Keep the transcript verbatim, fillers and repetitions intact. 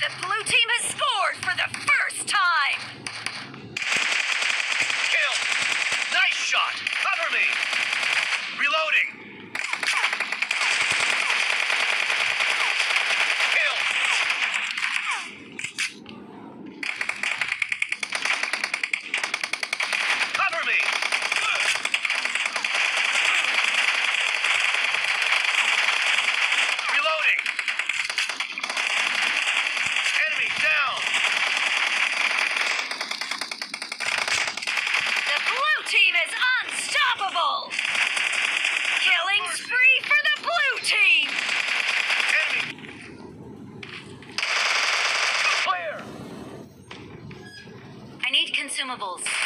The blue team has scored for the first time! Kill! Nice shot! Cover me! Reloading! Kill! Cover me! Reloading! Enemy down! The blue team is unstoppable! Killing spree for the blue team! Enemy! Clear! I need consumables.